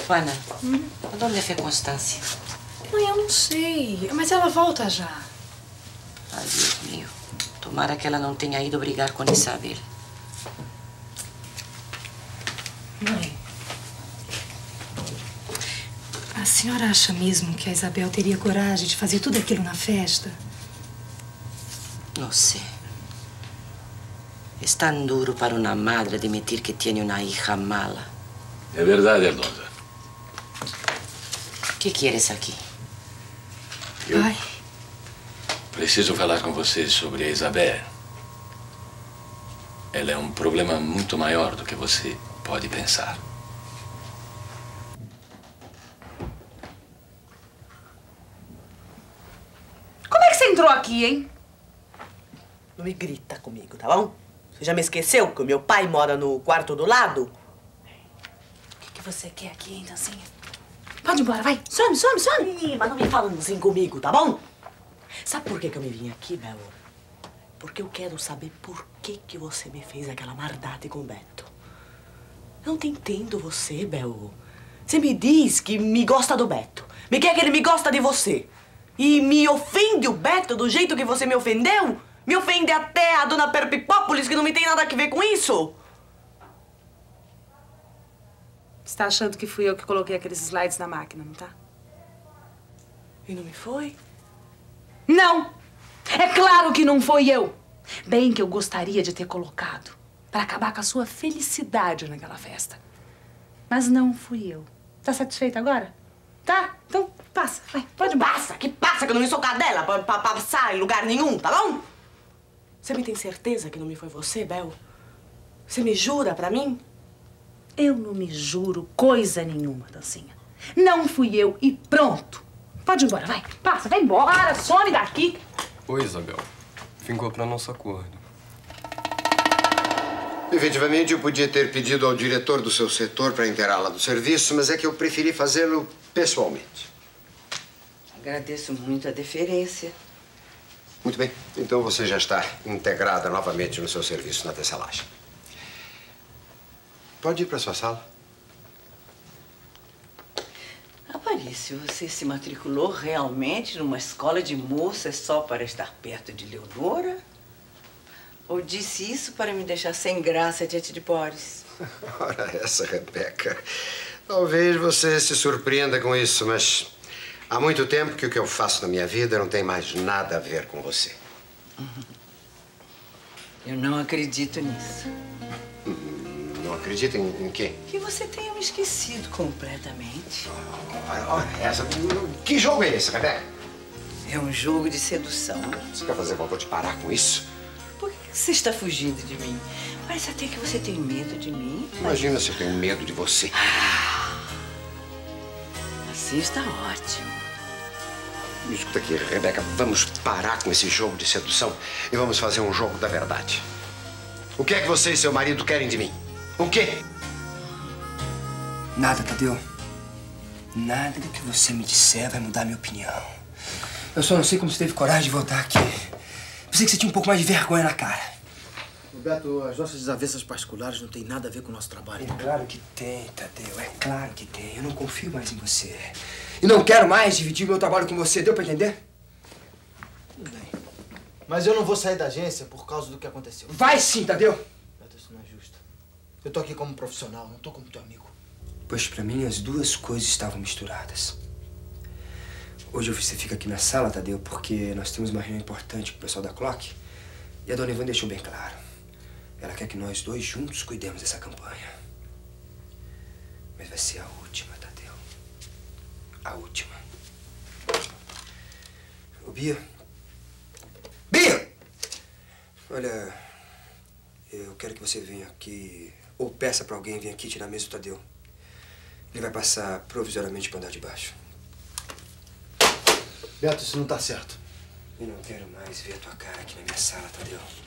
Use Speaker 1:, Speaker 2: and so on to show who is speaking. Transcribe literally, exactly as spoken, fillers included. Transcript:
Speaker 1: Juana,
Speaker 2: hum?
Speaker 1: onde foi Constância?
Speaker 2: Mãe, eu não sei, mas ela volta já.
Speaker 1: Ai, Deus meu. Tomara que ela não tenha ido brigar com Isabel.
Speaker 2: Mãe, a senhora acha mesmo que a Isabel teria coragem de fazer tudo aquilo na festa?
Speaker 1: Não sei. É tão duro para uma madre admitir que tem uma hija mala.
Speaker 3: É verdade, Erdonda.
Speaker 1: O que queres aqui?
Speaker 3: Eu
Speaker 2: Pai.
Speaker 3: preciso falar com você sobre a Isabel. Ela é um problema muito maior do que você pode pensar.
Speaker 4: Como é que você entrou aqui, hein?
Speaker 5: Não me grita comigo, tá bom? Você já me esqueceu que o meu pai mora no quarto do lado?
Speaker 4: O que, que você quer aqui, hein, Dancinha? Pode ir embora, vai. Some, some, some.
Speaker 5: Ih, mas não me fala assim comigo, tá bom? Sabe por que, que eu me vim aqui, Belo? Porque eu quero saber por que, que você me fez aquela maldade com o Beto. Eu não te entendo você, Belo. Você me diz que me gosta do Beto. Me quer que ele me gosta de você. E me ofende o Beto do jeito que você me ofendeu? Me ofende até a dona Perpipópolis, que não me tem nada a ver com isso.
Speaker 4: Você tá achando que fui eu que coloquei aqueles slides na máquina, não tá?
Speaker 5: E não me foi?
Speaker 4: Não! É claro que não foi eu! Bem que eu gostaria de ter colocado pra acabar com a sua felicidade naquela festa. Mas não fui eu. Tá satisfeita agora? Tá? Então passa, vai, pode ir.
Speaker 5: Passa, que passa, que eu não me sou cadela pra, pra, pra passar em lugar nenhum, tá bom? Você me tem certeza que não me foi você, Bel? Você me jura pra mim?
Speaker 4: Eu não me juro coisa nenhuma, Dancinha. Não fui eu e pronto. Pode ir embora, vai. Passa, vai embora, some daqui.
Speaker 6: Oi, Isabel. Vingou para nosso acordo.
Speaker 7: Efetivamente, eu podia ter pedido ao diretor do seu setor para inteirá-la do serviço, mas é que eu preferi fazê-lo pessoalmente.
Speaker 1: Agradeço muito a deferência.
Speaker 7: Muito bem. Então você já está integrada novamente no seu serviço na tecelagem. Pode ir para sua sala.
Speaker 1: Aparício, você se matriculou realmente numa escola de moças só para estar perto de Leonora? Ou disse isso para me deixar sem graça diante de Boris?
Speaker 7: Ora, essa, Rebeca. Talvez você se surpreenda com isso, mas há muito tempo que o que eu faço na minha vida não tem mais nada a ver com você.
Speaker 1: Eu não acredito nisso.
Speaker 7: Não acredita em, em quê?
Speaker 1: Que você tenha me esquecido completamente.
Speaker 7: Ora, ora, essa... Que jogo é esse, Rebeca?
Speaker 1: É um jogo de sedução.
Speaker 7: Você quer fazer favor de parar com isso?
Speaker 1: Por que você está fugindo de mim? Parece até que você tem medo de mim.
Speaker 7: Imagina mas... se eu tenho medo de você.
Speaker 1: Assim está ótimo.
Speaker 7: Escuta aqui, Rebeca, vamos parar com esse jogo de sedução e vamos fazer um jogo da verdade. O que é que você e seu marido querem de mim? O quê?
Speaker 8: Nada, Tadeu. Nada do que você me disser vai mudar minha opinião. Eu só não sei como você teve coragem de voltar aqui. Pensei que você tinha um pouco mais de vergonha na cara.
Speaker 9: Roberto, as nossas desavenças particulares não têm nada a ver com o nosso trabalho.
Speaker 8: É claro que tem, Tadeu. É claro que tem. Eu não confio mais em você. E não quero mais dividir meu trabalho com você. Deu pra entender?
Speaker 9: Tudo bem. Mas eu não vou sair da agência por causa do que aconteceu.
Speaker 8: Vai sim, Tadeu.
Speaker 9: Roberto, isso não é justo. Eu tô aqui como profissional, não tô como teu amigo.
Speaker 8: Pois pra mim as duas coisas estavam misturadas. Hoje você fica aqui na sala, Tadeu, porque nós temos uma reunião importante com o pessoal da Clock. E a dona Ivana deixou bem claro. Ela quer que nós dois juntos cuidemos dessa campanha. Mas vai ser a última, Tadeu. A última. Ô, Bia. Bia! Olha, eu quero que você venha aqui, ou peça pra alguém vir aqui tirar a mesa do Tadeu. Ele vai passar provisoriamente pro andar de baixo.
Speaker 9: Beto, isso não tá certo.
Speaker 8: Eu não quero mais ver a tua cara aqui na minha sala, Tadeu.